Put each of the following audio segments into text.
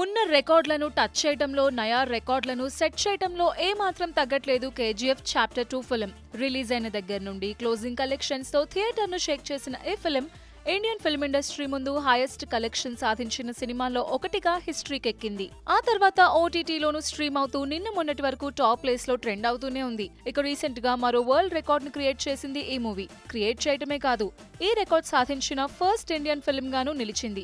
ఉన్న రికార్డులను టచ్ చేయడంలో, నయా రికార్డులను సెట్ చేయడంలో ఏమాత్రం తగ్గట్లేదు కేజీఎఫ్ చాప్టర్ 2 ఫిల్మ్. రిలీజ్ అయిన దగ్గర నుండి క్లోజింగ్ కలెక్షన్స్ తో థియేటర్ను షేక్ చేసిన ఈ ఫిల్మ్ ఇండియన్ ఫిల్మ్ ఇండస్ట్రీ ముందు హైయెస్ట్ కలెక్షన్ సాధించిన సినిమాల్లో ఒకటిగా హిస్టరీకెక్కింది. ఆ తర్వాత ఓటీటీలోనూ స్ట్రీమ్ అవుతూ నిన్న మొన్నటి వరకు టాప్ ప్లేస్ లో ట్రెండ్ అవుతూనే ఉంది. ఇక రీసెంట్ గా మరో వరల్డ్ రికార్డ్ ను క్రియేట్ చేసింది ఈ మూవీ. క్రియేట్ చేయటమే కాదు, ఈ రికార్డ్ సాధించిన ఫస్ట్ ఇండియన్ ఫిల్మ్ గాను నిలిచింది.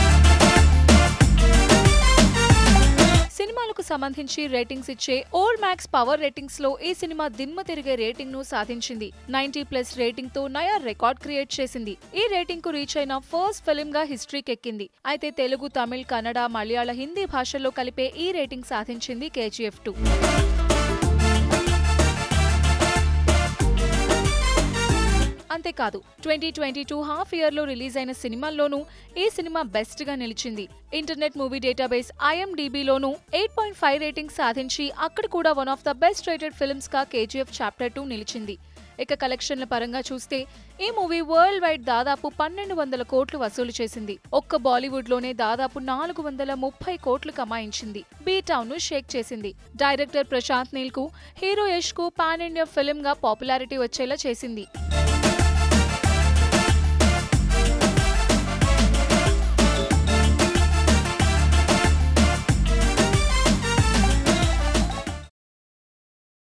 సినిమాలకు సంబంధించి రేటింగ్స్ ఇచ్చే ఓల్డ్ మ్యాక్స్ పవర్ రేటింగ్స్ లో ఈ సినిమా దిమ్మ తిరిగే రేటింగ్ ను సాధించింది. 90+ రేటింగ్ తో నయా రికార్డ్ క్రియేట్ చేసింది. ఈ రేటింగ్ కు రీచ్ అయిన ఫస్ట్ ఫిల్మ్ గా హిస్టరీకెక్కింది. అయితే తెలుగు, తమిళ్, కన్నడ, మలయాళ, హిందీ భాషల్లో కలిపే ఈ రేటింగ్ సాధించింది కేజీఎఫ్ 2. అంతేకాదు 2022 హాఫ్ ఇయర్ లో రిలీజ్ అయిన సినిమాల్లోనూ ఈ సినిమా బెస్ట్ గా నిలిచింది. ఇంటర్నెట్ మూవీ డేటాబేస్ IMDbలోనూ 8.5 రేటింగ్ సాధించి అక్కడ కూడా one of the best rated films గా కేజీఎఫ్ చాప్టర్ 2 నిలిచింది. ఇక కలెక్షన్ల పరంగా చూస్తే ఈ మూవీ వరల్డ్ వైడ్ దాదాపు 1200 కోట్లు వసూలు చేసింది. ఒక్క బాలీవుడ్ లోనే దాదాపు 430 కోట్లు కమాయించింది. బీ టౌన్ ను షేక్ చేసింది. డైరెక్టర్ ప్రశాంత్ నీల్ కు, హీరో యష్ కు పాన్ ఇండియా ఫిల్మ్ గా పాపులారిటీ వచ్చేలా చేసింది.